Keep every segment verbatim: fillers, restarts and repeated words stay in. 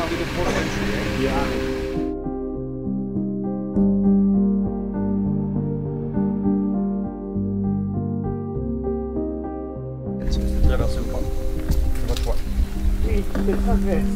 to the port of entry, eh? Yeah. Traverser ou pas? C'est votre choix. Oui, je traverse.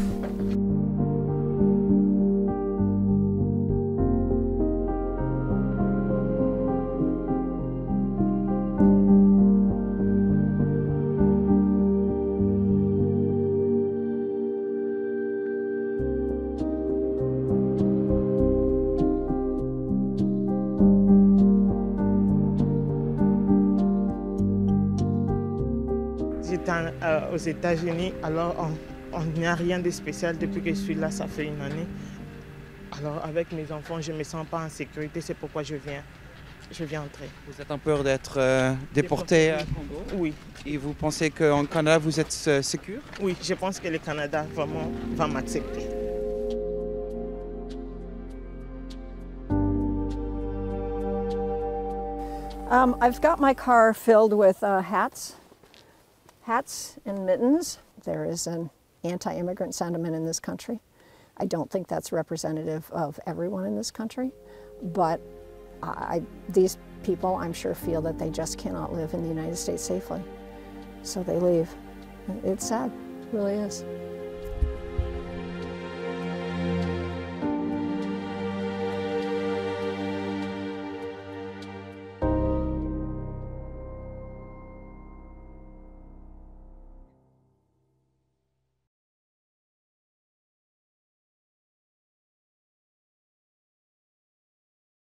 J'étais euh, aux États-Unis, alors on n'y a rien de spécial depuis que je suis là, ça fait une année. Alors avec mes enfants, je ne me sens pas en sécurité, c'est pourquoi je viens, je viens entrer. Vous êtes en peur d'être euh, déporté à Congo? Oui. Et vous pensez qu'en Canada, vous êtes euh, sécure? Oui, je pense que le Canada vraiment va m'accepter. Um, I've got my car filled with uh, hats. Hats and mittens. There is an anti-immigrant sentiment in this country. I don't think that's representative of everyone in this country, but I, these people, I'm sure, feel that they just cannot live in the United States safely. So they leave. It's sad, it really is.